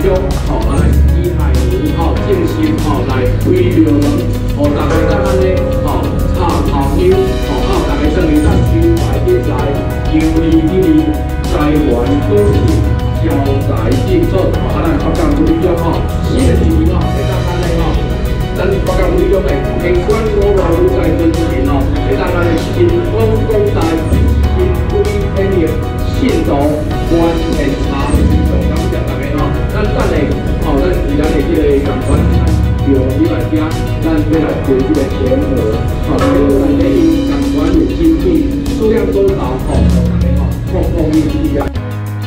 中吼来以海牛吼正式吼来开庙门，互大家咱安尼吼插头香，吼大家等于咱招财进来，求利得利，财源广进，招财进宝。吼咱北港五里中吼，四个字吼，会当安尼吼。 咱北港五里中的天官五路如在尊前哦，会当咱的新风光大，新规天业，信徒完全差，上感谢大家哦。咱等下吼，咱自然的这个共款庙宇来遮，咱要来做这个签合，吼，咱这因共款的新品数量多少吼，大家吼，共同一起啊。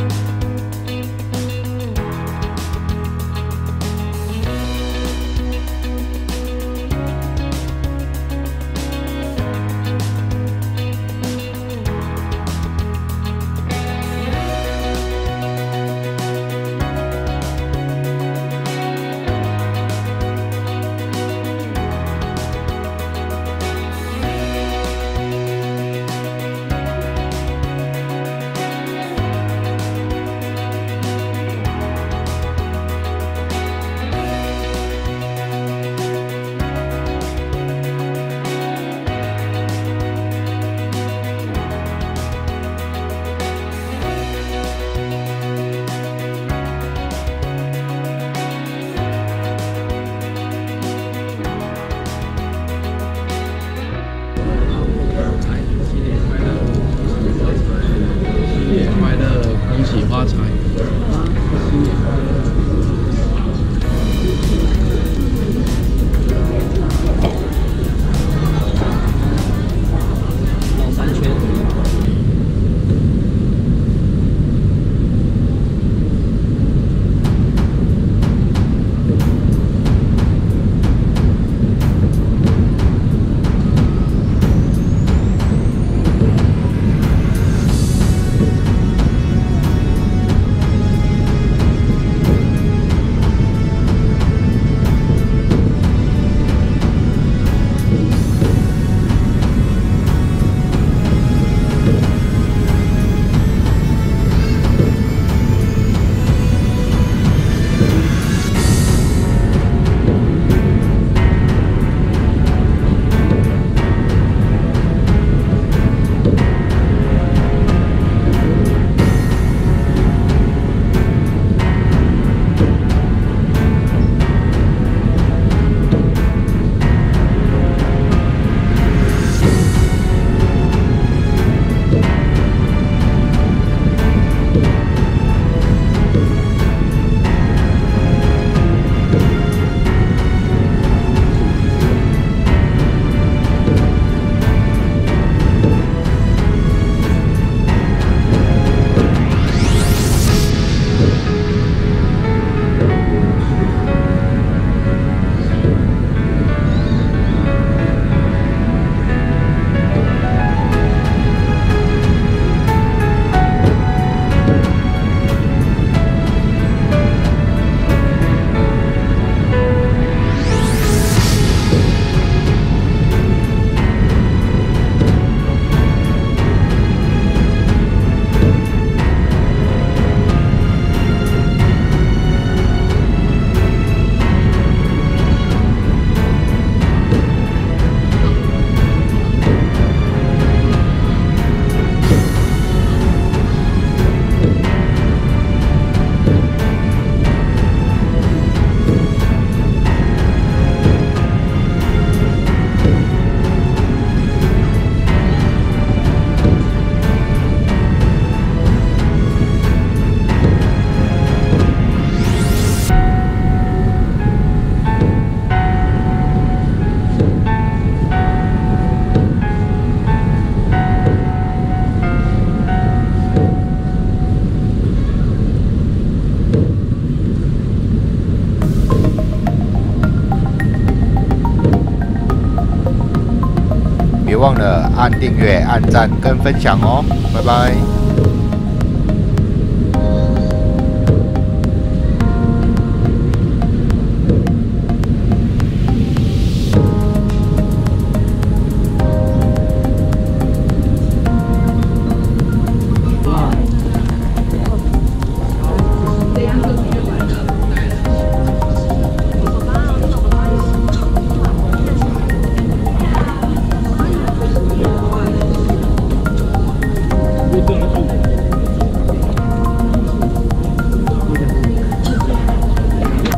发财！ 绕3圈。 别忘了按订阅、按赞跟分享哦，拜拜。